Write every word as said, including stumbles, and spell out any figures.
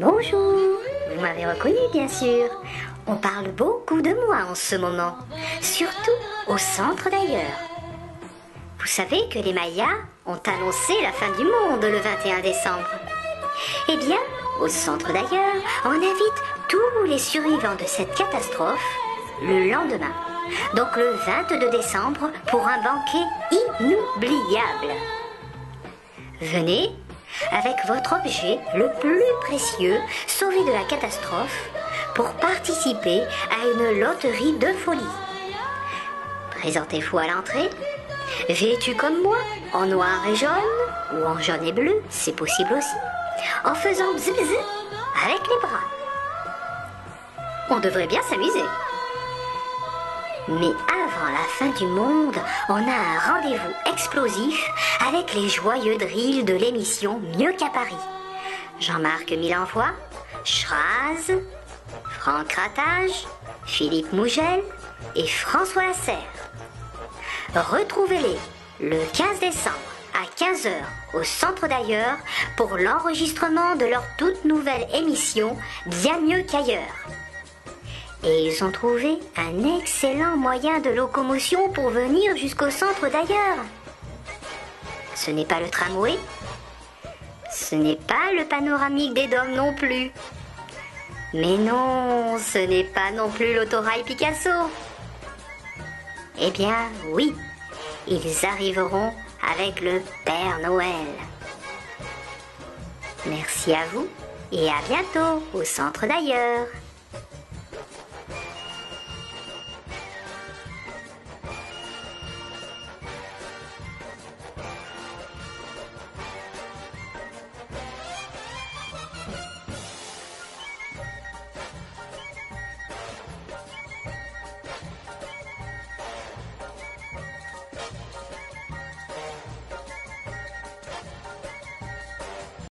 Bonjour, vous m'avez reconnu bien sûr. On parle beaucoup de moi en ce moment, surtout au centre d'ailleurs. Vous savez que les Mayas ont annoncé la fin du monde le vingt et un décembre. Eh bien, au centre d'ailleurs, on invite tous les survivants de cette catastrophe le lendemain, donc le vingt-deux décembre, pour un banquet inoubliable. Venez avec votre objet le plus précieux sauvé de la catastrophe pour participer à une loterie de folie. Présentez-vous à l'entrée, vêtu comme moi, en noir et jaune, ou en jaune et bleu, c'est possible aussi, en faisant bzz bzz avec les bras. On devrait bien s'amuser. Mais avant la fin du monde, on a un rendez-vous explosif avec les joyeux drills de l'émission Mieux qu'à Paris. Jean-Marc Milenvoix, Schraz, Franck Ratage, Philippe Mougel et François Lasserre. Retrouvez-les le quinze décembre à quinze heures au Centre d'ailleurs pour l'enregistrement de leur toute nouvelle émission Bien mieux qu'ailleurs. Et ils ont trouvé un excellent moyen de locomotion pour venir jusqu'au centre d'ailleurs. Ce n'est pas le tramway, ce n'est pas le panoramique des Dômes non plus. Mais non, ce n'est pas non plus l'autorail Picasso. Eh bien, oui, ils arriveront avec le Père Noël. Merci à vous et à bientôt au centre d'ailleurs.